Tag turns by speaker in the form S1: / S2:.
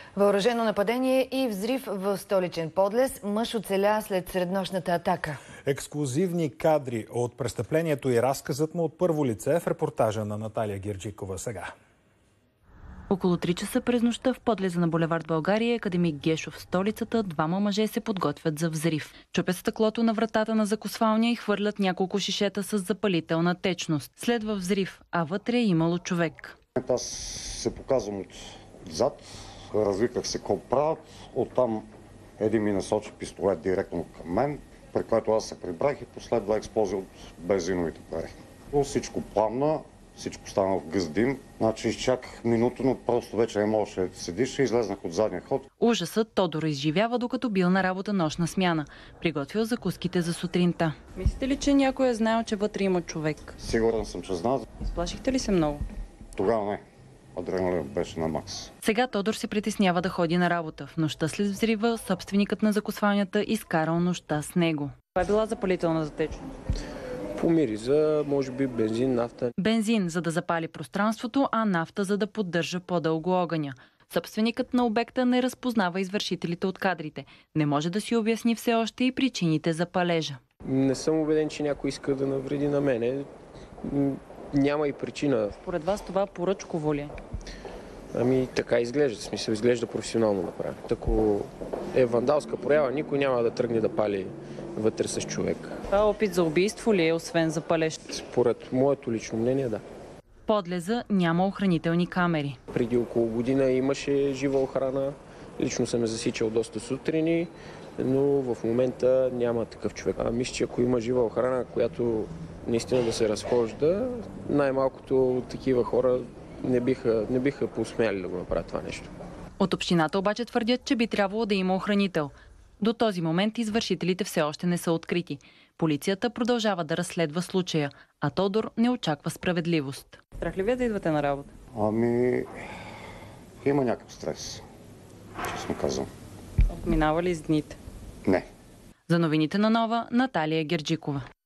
S1: Въоръжено нападение и взрив в столичен Подлез. Мъж оцеля след среднощната атака.
S2: Ексклузивни кадри от престъплението и разказът му от първо лице в репортажа на Наталия Герджикова сега.
S3: Около 3 часа през нощта в подлеза на булевард България, академик Гешов в столицата, двама мъже се подготвят за взрив. Чупят стъклото на вратата на закосвалня и хвърлят няколко шишета с запалителна течност. Следва взрив, а вътре е имало човек.
S4: Аз се показвам отзад, развиках се какво правят, оттам един ми насочи пистолет директно към мен, при което аз се прибрах и последва експлозия от бензиновите пари. Всичко пламна, всичко стана в гъст дим, значи изчаках минута, но просто вече не можеше да се диша и излезнах от задния ход.
S3: Ужасът Тодор изживява, докато бил на работа нощна смяна. Приготвил закуските за сутринта. Мислите ли, че някой е знаел, че вътре има човек?
S4: Сигурен съм, че знае.
S3: Изплашихте ли се много?
S4: Тогава не. Адреналин беше на макс.
S3: Сега Тодор се притеснява да ходи на работа. В нощта след взрива собственикът на закосвалнята изкарал нощта с него. Това е била запалителна затечност.
S5: Помири за, може би, бензин, нафта.
S3: Бензин, за да запали пространството, а нафта, за да поддържа по-дълго огъня. Собственикът на обекта не разпознава извършителите от кадрите. Не може да си обясни все още и причините за палежа.
S5: Не съм убеден, че някой иска да навреди на мене. Няма и причина.
S3: Според вас това поръчково ли е?
S5: Ами така изглежда. В смисъл, изглежда професионално направено. Ако е вандалска проява, никой няма да тръгне да пали вътре с човек.
S3: Това опит за убийство ли е, освен за палеж?
S5: Според моето лично мнение, да.
S3: Подлеза няма охранителни камери.
S5: Преди около година имаше жива охрана. Лично съм засичал доста сутрини, но в момента няма такъв човек. Мисля, че ако има жива охрана, която наистина да се разхожда, най-малкото такива хора не биха посмяли да го направят това нещо.
S3: От общината обаче твърдят, че би трябвало да има охранител. До този момент извършителите все още не са открити. Полицията продължава да разследва случая, а Тодор не очаква справедливост. Страх ли ви да идвате на работа?
S4: Ами, има някакъв стрес, честно казвам.
S3: Минава ли с дните?
S4: Не.
S3: За новините на Нова, Наталия Герджикова.